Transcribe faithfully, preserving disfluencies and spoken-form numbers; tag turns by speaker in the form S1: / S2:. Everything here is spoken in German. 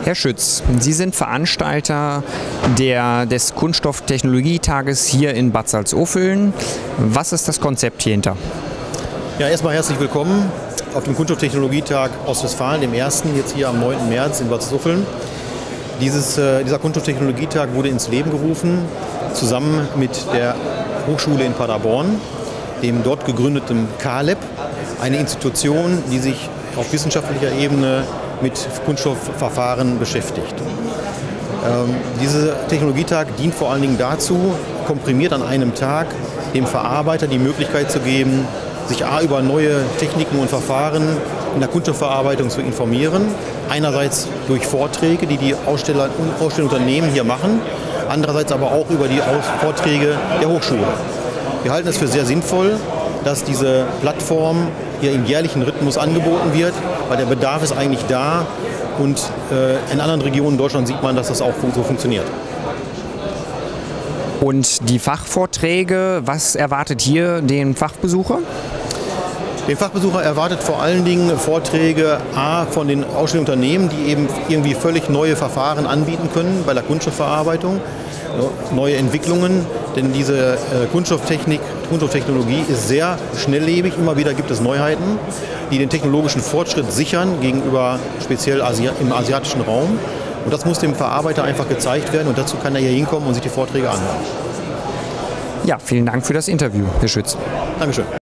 S1: Herr Schütz, Sie sind Veranstalter der, des Kunststofftechnologietages hier in Bad Salzuflen. Was ist das Konzept hierhinter?
S2: Ja, erstmal herzlich willkommen auf dem Kunststofftechnologietag Ostwestfalen, dem ersten, jetzt hier am neunten März in Bad Salzuflen. Dieses, äh, dieser Kunststofftechnologietag wurde ins Leben gerufen, zusammen mit der Hochschule in Paderborn, dem dort gegründeten K-Lab, eine Institution, die sich auf wissenschaftlicher Ebene mit Kunststoffverfahren beschäftigt. Ähm, dieser Technologietag dient vor allen Dingen dazu, komprimiert an einem Tag dem Verarbeiter die Möglichkeit zu geben, sich A, über neue Techniken und Verfahren in der Kunststoffverarbeitung zu informieren. Einerseits durch Vorträge, die die Aussteller und Ausstellungsunternehmen hier machen, andererseits aber auch über die Vorträge der Hochschule. Wir halten es für sehr sinnvoll, dass diese Plattform hier im jährlichen Rhythmus angeboten wird, weil der Bedarf ist eigentlich da und äh, in anderen Regionen Deutschlands sieht man, dass das auch so funktioniert.
S1: Und die Fachvorträge, was erwartet hier den Fachbesucher?
S2: Den Fachbesucher erwartet vor allen Dingen Vorträge A von den Ausstellungsunternehmen, die eben irgendwie völlig neue Verfahren anbieten können bei der Kunststoffverarbeitung, neue Entwicklungen, denn diese Kunststofftechnik, Kunststofftechnologie ist sehr schnelllebig, immer wieder gibt es Neuheiten, die den technologischen Fortschritt sichern gegenüber speziell Asi- im asiatischen Raum. Und das muss dem Verarbeiter einfach gezeigt werden und dazu kann er hier hinkommen und sich die Vorträge anhören.
S1: Ja, vielen Dank für das Interview, Herr Schütz.
S2: Dankeschön.